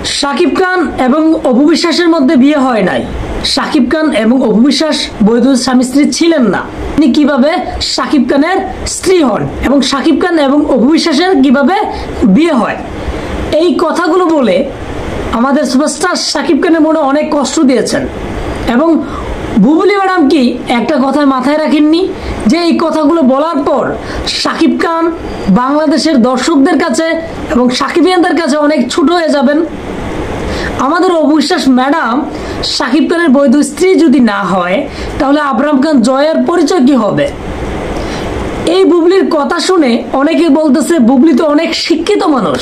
শাকিব খান এবং অপু বিশ্বাসের মধ্যে বিয়ে হয় নাই। শাকিব খান এবং অপু বিশ্বাস বৈধ স্বামী স্ত্রী ছিলেন না। তিনি কিভাবে শাকিব খানের স্ত্রী হন এবং শাকিব খান এবং অপু বিশ্বাসের কিভাবে বিয়ে হয়, এই কথাগুলো বলে আমাদের সুপারস্টার শাকিব খানের মনে অনেক কষ্ট দিয়েছেন। এবং বুবলি ম্যাডাম কি একটা কথা মাথায় রাখেননি যে এই কথাগুলো বলার পর শাকিব খান বাংলাদেশের দর্শকদের কাছে এবং সাকিবিয়ানদের কাছে অনেক ছোট হয়ে যাবেন। আমাদের অপু বিশ্বাস ম্যাডাম শাকিব খানের বৈধ স্ত্রী যদি না হয় তাহলে আবরাম খান জয়ের পরিচয় কি হবে? এই বুবলির কথা শুনে অনেকে বলতেছে বুবলি তো অনেক শিক্ষিত মানুষ।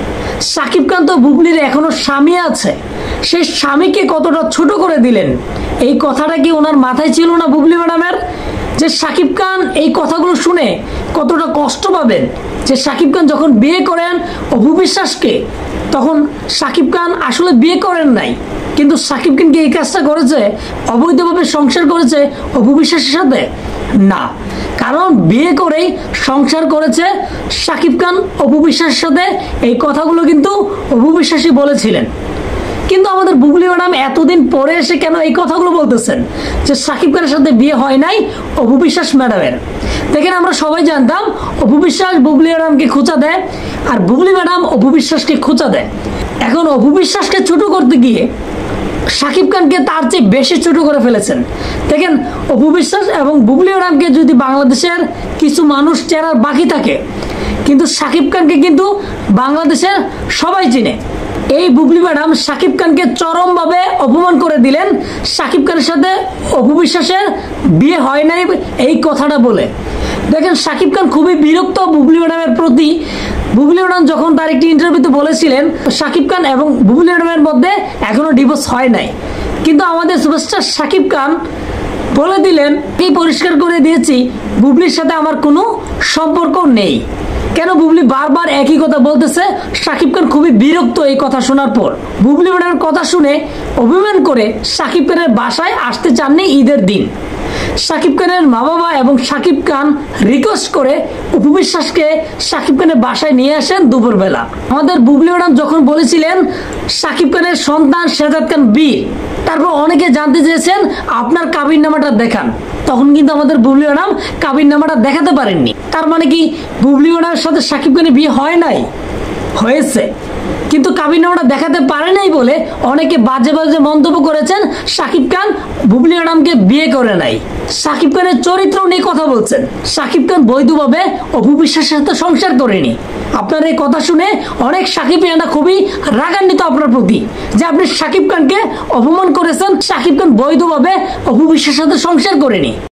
শাকিব খান তো বুবলির এখনো স্বামী আছে, সেই স্বামীকে কতটা ছোট করে দিলেন, এই কথাটা কি ওনার মাথায় ছিল না বুবলি ম্যাডামের? যে শাকিব খান এই কথাগুলো শুনে কতটা কষ্ট পাবেন। যে শাকিব খান যখন বিয়ে করেন অপু বিশ্বাসকে, তখন শাকিব খান আসলে বিয়ে করেন নাই, কিন্তু শাকিব খান কি এই কাজটা করেছে? অবৈধভাবে সংসার করেছে অপু বিশ্বাসের সাথে? না, কারণ বিয়ে করেই সংসার করেছে শাকিব খান অপু বিশ্বাসের সাথে। এই কথাগুলো কিন্তু অপু বিশ্বাসই বলেছিলেন। কিন্তু আমাদের বুবলি ম্যাডাম এতদিন পরে এসে কেন এই কথাগুলো বলতেছেন যে শাকিব খানের সাথে বিয়ে হয় নাই অপু বিশ্বাস ম্যাডামের? দেখেন, আমরা সবাই জানতাম অপু বিশ্বাস বুবলি ম্যাডামকে খোঁচা দেয় আর বুবলি ম্যাডাম অপু বিশ্বাসকে খোঁচা দেয়। এখন অপু বিশ্বাসকে ছোট করতে গিয়ে শাকিব খানকে তার চেয়ে বেশি ছোট করে ফেলেছেন। দেখেন, অপু বিশ্বাস এবং বুবলি ম্যাডামকে যদি বাংলাদেশের কিছু মানুষ চেনার বাকি থাকে, কিন্তু শাকিব খানকে কিন্তু বাংলাদেশের সবাই চিনে। এই বুবলি ম্যাডাম শাকিব খানকে চরমভাবে অপমান করে দিলেন শাকিব খানের সাথে অপু বিশ্বাসের বিয়ে হয় নাই এই কথাটা বলে। দেখেন, শাকিব খান খুবই বিরক্ত বুবলি ম্যাডামের প্রতি। বুবলি ম্যাডাম যখন তার একটি ইন্টারভিউতে বলেছিলেন শাকিব খান এবং বুবলি ম্যাডামের মধ্যে এখনো ডিভোর্স হয় নাই, কিন্তু আমাদের সুপারস্টার শাকিব খান বলে দিলেন, এই পরিষ্কার করে দিয়েছি বুবলির সাথে আমার কোনো সম্পর্ক নেই। কেন বুবলি বারবার একই কথা বলতেছে? শাকিব খান খুবই বিরক্ত এই কথা শোনার পর। বুবলি ম্যাডামের কথা শুনে অভিমান করে শাকিব খানের বাসায় আসতে চাননি ঈদের দিন। শাকিব খানের মা বাবা এবং শাকিব খান রিকোয়েস্ট করে অপু বিশ্বাসকে শাকিব খানের বাসায় নিয়ে আসেন দুপুরবেলা। আমাদের বুবলি ম্যাডাম যখন বলেছিলেন শাকিব খানের সন্তান শেহজাদ খান বীর, তারপর অনেকে জানতে চেয়েছেন আপনার কাবিননামাটা দেখান। তখন কিন্তু আমাদের বুবলি ম্যাডাম কাবিননামাটা দেখাতে পারেননি। তার মানে কি বুবলি ম্যাডামের সাথে শাকিব খানের বিয়ে হয় নাই? হয়েছে, কিন্তু কাবিননামাটা দেখাতে পারে নাই বলে অনেকে বাজে বাজে মন্তব্য করেছেন শাকিব খান বুবলি ম্যাডামকে বিয়ে করে নাই। শাকিব খানের চরিত্র নিয়ে কথা বলছেন। শাকিব খান বৈধভাবে অপু বিশ্বাসের সাথে সংসার করেনি। আপনার এই কথা শুনে অনেক সাকিবিয়ানরা খুবই রাগান্বিত আপনার প্রতি, যে আপনি শাকিব খানকে অপমান করেছেন। শাকিব খান বৈধভাবে অপু বিশ্বাসের সাথে সংসার করেনি।